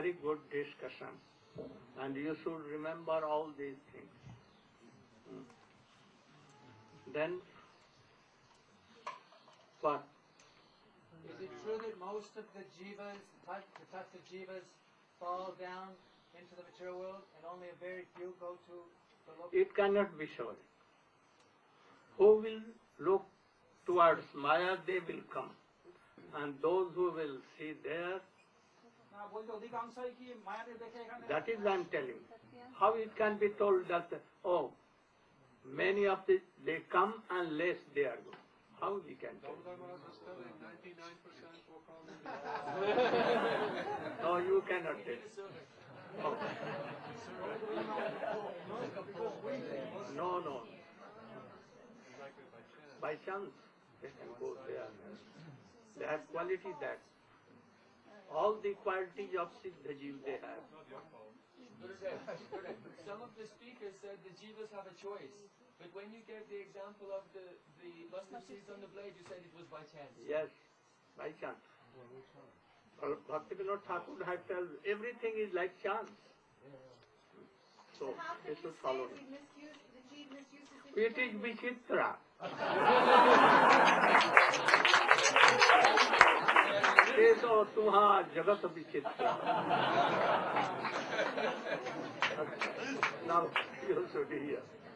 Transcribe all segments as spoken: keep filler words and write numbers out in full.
very good discussion, and you should remember all these things. Hmm. Then, what? Is it true that most of the jivas, the tattva jivas, fall down into the material world, and only a very few go to the local? It cannot be so. Who will look towards Maya, they will come. And those who will see there, that is I am telling. How it can be told that, oh, many of the, they come and less they are going. How we can tell? No, you cannot tell. Oh. No, no. By chance, they can go there. They have quality that. All the qualities of Siddha Jiva they have. Some of the speakers said the jivas have a choice. But when you gave the example of the, the mustard seeds on the blade, you said it was by chance. Yes, by chance. Well, Bhaktivedanta Thakur had told everything is like chance. So, they should follow it. It is Vichitra. Eso tuha jagat vichitra. Now you should hear.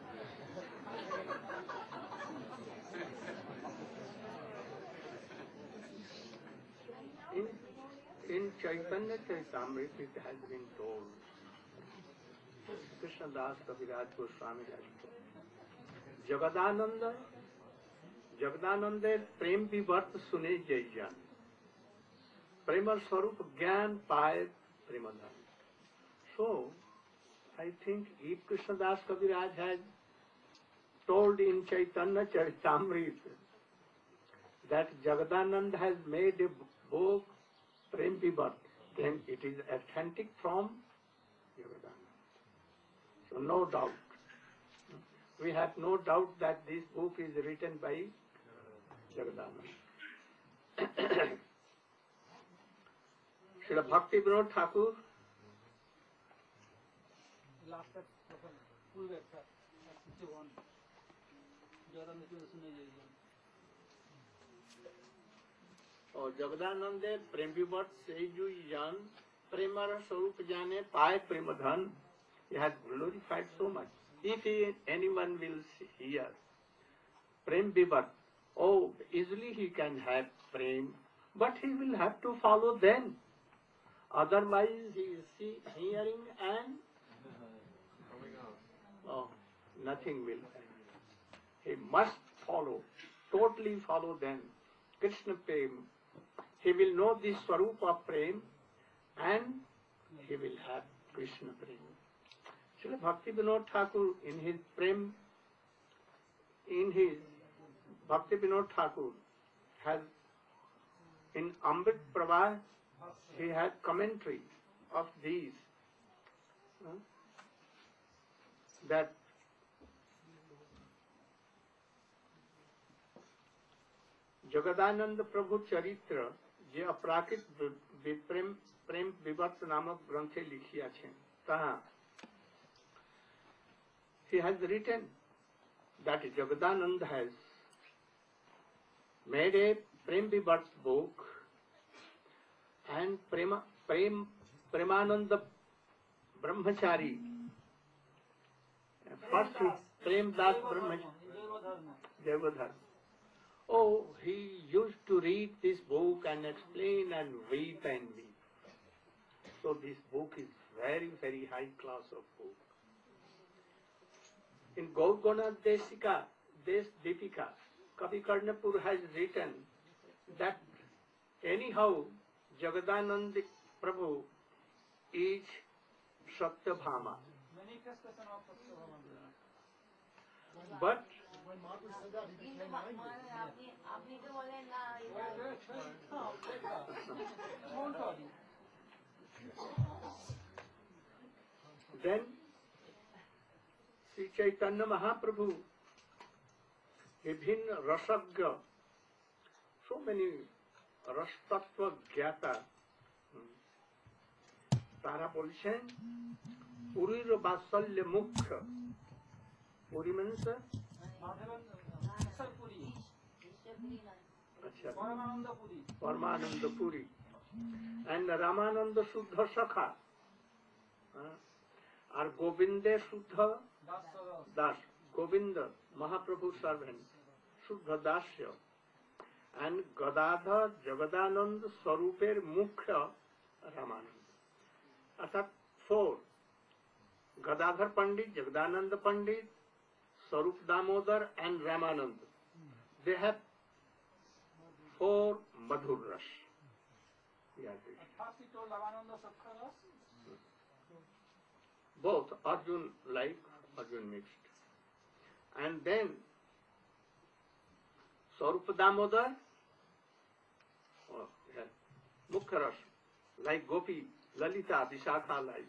In, in Caitanya Caritamrita it has been told, Krishna Das Kaviraj Goswami has told, Jagadananda, Jagadananda Prem Vivarta Sune Jaijan. Prema Swarup Gyan Paye Premadhan. So, I think if Krishna Das Kaviraj has told in Caitanya Charitamrita that Jagadananda has made a book, Prem Vivarta, then it is authentic from Jagadananda. So, no doubt. We have no doubt that this book is written by Jagadananda. Srila Bhaktivedanta Thakur और जगदानंदे प्रेम विवर्त से जो जन Premiere स्वरूप जाने पाए प्रेम धन. He has glorified so much. If he, anyone will hear Prem Vivarta, oh, easily he can have Prem, but he will have to follow then. Otherwise he is see, hearing and oh, nothing will happen. He must follow, totally follow then. Krishna Prem. He will know the Swarup of Prem and he will have Krishna Prem. Srila Bhaktivedanta Thakur in his Prem, in his Bhaktivedanta Thakur has in Amrit Pravah, he had commentary of these, uh, that Jagadananda Prabhu Charitra, જે અપ્રાકૃત પ્રેમ પ્રેમ વિવર્ત નામક ગ્રંથે लिखिया છે તહા he has written that Jagadananda has made a Prem Vivarta book and Prema, Prem, Premananda Brahmachari, first Prem Das Brahmachari, Devadhar. Oh, he used to read this book and explain and weep and weep. So this book is very, very high class of book. In Gaurgana Desika, Des Dipika, Kavi Karnapur has written that anyhow Jagadananda Prabhu is Satyabhama. But when Maharaj said that, he became angry. Then Sri Caitanya Mahaprabhu, Vibhinna Rasagya, so many Rastattva Gyata, তারা বলছেন পুরীর বাৎসল্য মুখ্য। Puri means আচ্ছা পরমানন্দ Puri and Ramananda শুদ্ধ সখা, আর গোবিন্দের শুদ্ধ Das. Govinda Mahaprabhu servant, শুদ্ধ দাস্য। and গদাধর জগদানন্দ স্বরূপের মুখ্য রামানন্দ। অর্থাৎ four, Gadadhar Pandit, Jagadananda Pandit, Swarup Damodar and Ramananda. They have four Madhur Ras. Yeah, both Arjun like, Arjun mixed. And then Swarup Damodar, oh, yeah, Mukhya Ras, like Gopi, Lalita, Vishakha like.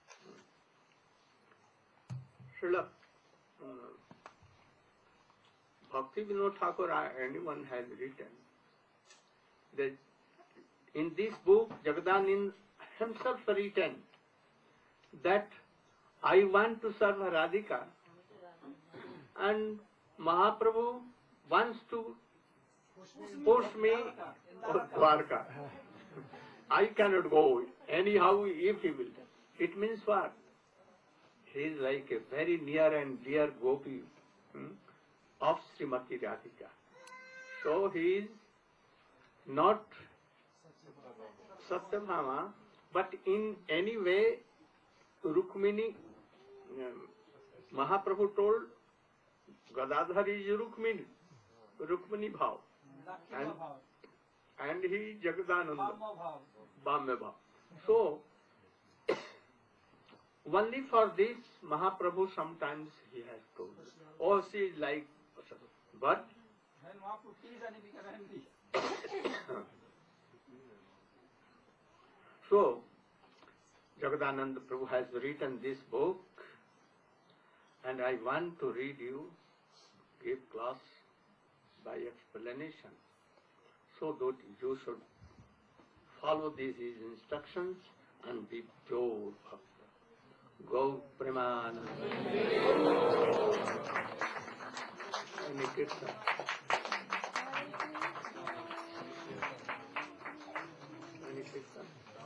Srila uh, Bhaktivedanta Thakur, anyone has written that in this book Jagadananda himself written that I want to serve Radhika and Mahaprabhu wants to push me to Dwarka. I cannot go anyhow if he will. It means what? He is like a very near and dear gopi hmm, of Srimati Radharani. So he is not Satyabhama, but in any way Rukmini, um, Mahaprabhu told Gadadhar is Rukmini, Rukmini Bhav, and, and he is Jagadananda, Bhamya Bhav. So only for this Mahaprabhu sometimes he has told, oh she is like, but so Jagadananda Prabhu has written this book and I want to read you, give class by explanation, so that you should follow these his instructions and be pure bhakta. Go Premanand. Hare Krishna. Hare Krishna.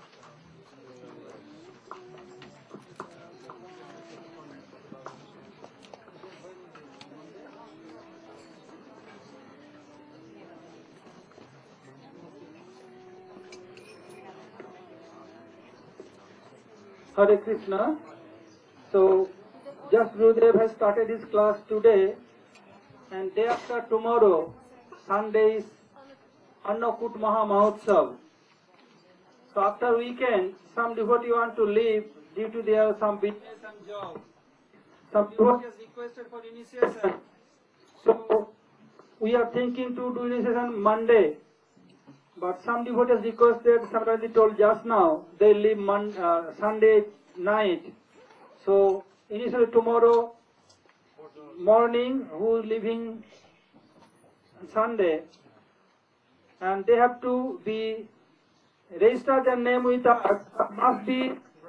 Hare Krishna. So, just Gurudev has started his class today, and day after tomorrow, Sunday is Annakut Maha Mahotsav. So after weekend, some devotee want to leave due to their some business and job. Some devotee has requested for initiation. So we are thinking to do initiation Monday, but some devotees requested, somebody told just now, they leave Mon uh, Sunday night. So initially tomorrow morning, who is leaving Sunday, and they have to be register their name with us, must be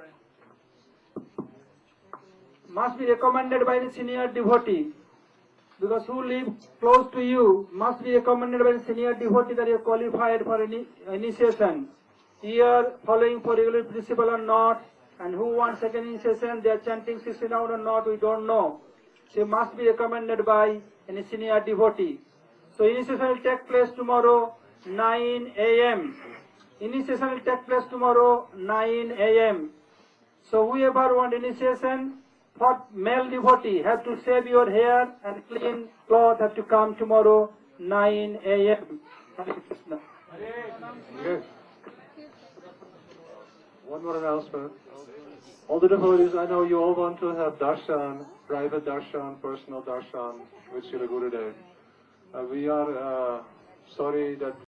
must be recommended by the senior devotee, because who live close to you must be recommended by the senior devotee that you are qualified for any initiation. Here, following for regular principle or not, and who wants second initiation, they are chanting sixteen hours or not, we don't know. So it must be recommended by any senior devotee. So initiation will take place tomorrow nine A M Initiation will take place tomorrow nine A M So whoever want initiation, for male devotee have to shave your hair and clean cloth, have to come tomorrow nine A M Okay. One more announcement. All the devotees, I know you all want to have darshan, private darshan, personal darshan with Srila Gurudev. Uh, we are uh, sorry that